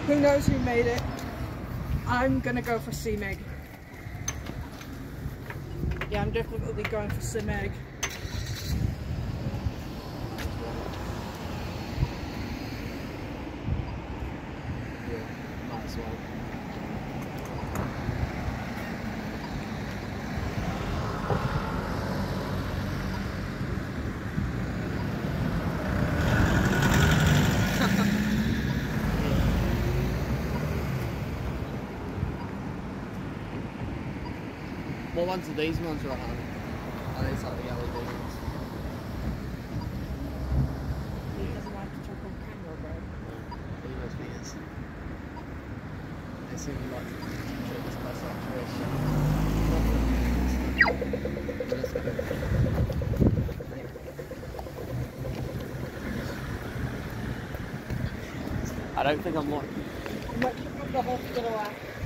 Who knows who made it? I'm gonna go for C-Meg. Yeah, I'm definitely going for C-Meg. Yeah, might as well. What ones are these ones right on? Are these like the LED ones? He doesn't like to talk on camera, bro. He knows me is. They seem like to show this place up I don't think I'm like. You might pick up the hospital app.